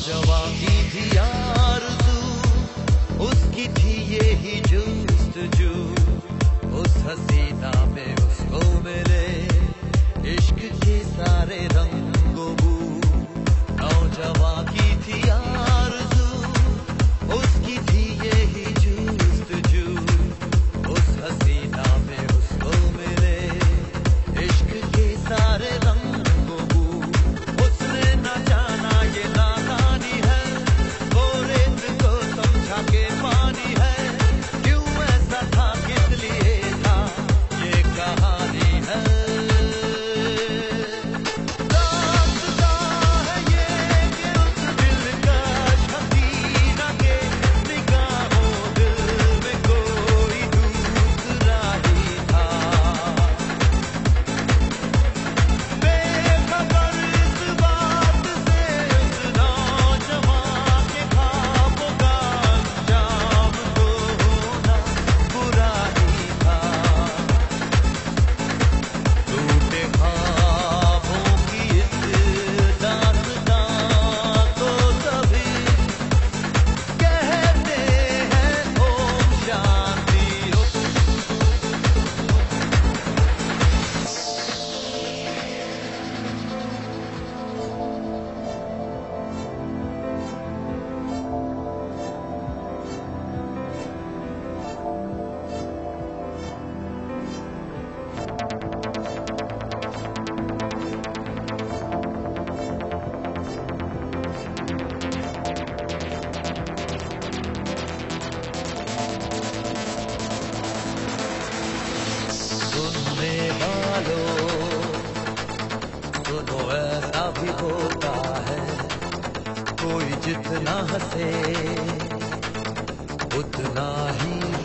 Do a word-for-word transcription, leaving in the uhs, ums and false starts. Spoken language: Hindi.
नौजवां की थी आरज़ू, उसकी थी ये ही जुस्तजू, उस हसीना में उसको मिले इश्क के सारे रंगों बू। नौजवां की थी आरज़ू, उसकी थी ये ही जुस्तजू, उस हसीना में उसको मिले इश्क के सारे रंगों बू। उसने न जाना ये नादानी है, वो रेत को समझा के पानी है, क्यों ऐसा था किस लिए था ये कहानी है। दास्तां है ये कि उस दिलकश हसीना के निगाहों दिल में कोई दूसरा ही था। बेखबर इस बात से उस नौजवां के ख्वाबों का अंजाम तो होना बुरा ही था। टूटे ख्वाबों की इस दास्तां को सभी कहते हैं ओम शांति हो। सुनने वालों सुनो, ऐसा भी होता है कोई जितना हंसे उतना ही